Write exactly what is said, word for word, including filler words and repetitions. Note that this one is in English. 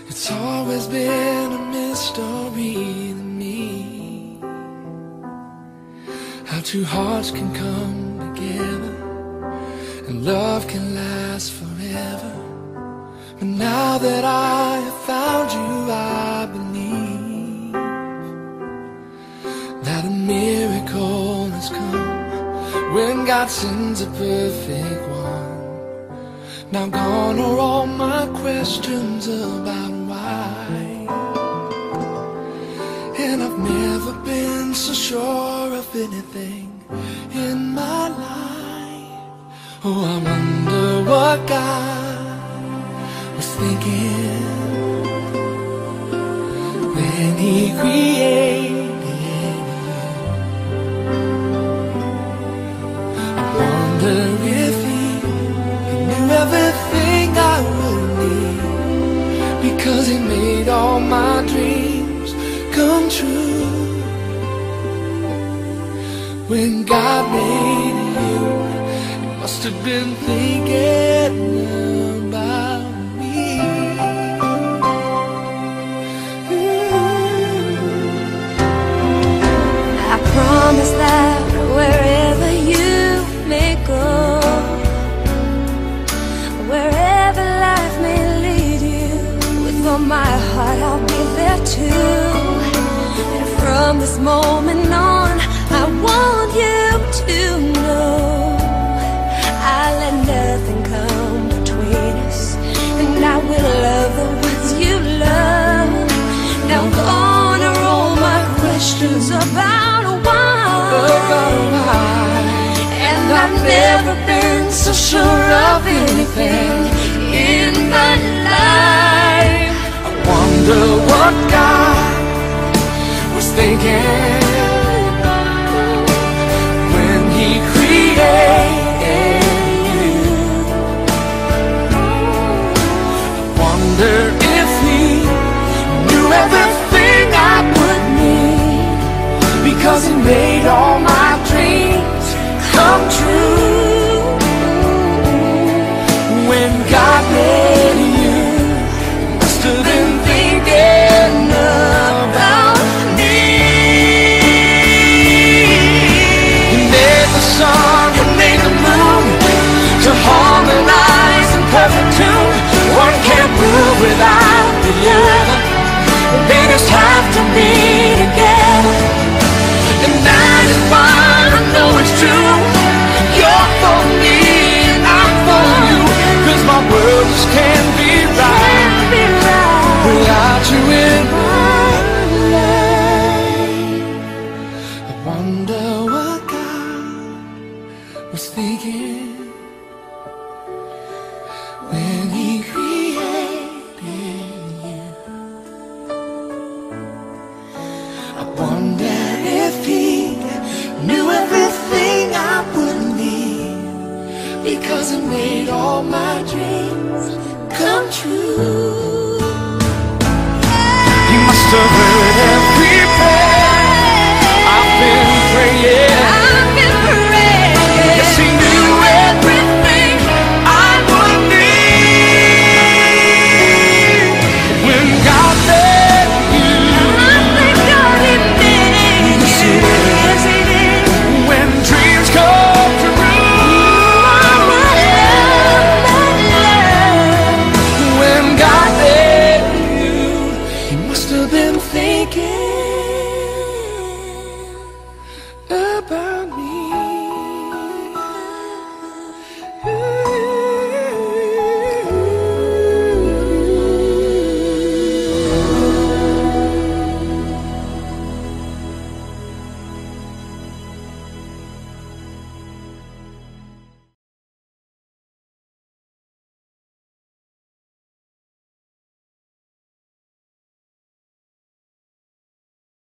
It's always been a mystery to me how two hearts can come together and love can last forever. But now that I have found you, I believe that a miracle has come when God sends a perfect one. Now gone are all my questions about why, and I've never been so sure of anything in my life. Oh, I wonder what God was thinking when He created you. I wonder if He, he knew everything I would need, because He made all my dreams come true. When God made you, He must have been thinking about me. I promise that wherever you may go, wherever life may lead you, with all my heart I'll be there too. And from this moment on, I want you to know I'll let nothing come between us, and I will love the ones you love. Now gone are all my questions about why, and I've never been so sure of anything in my life. I wonder what God was thinking when He created you. I wonder if He knew everything I would need, because He made all my dreams come true. When God made you, He must have been thinking about me. You made the sun, you made the moon to harmonize in perfect tune. One can't move without the other. They just have to be together, and that is why I know it's true. You're for me and I'm for you, 'cause my world just can't be right without you in my life. I wonder what God was thinking when He created you. I wonder if He knew everything I would need, because He made all my dreams come true.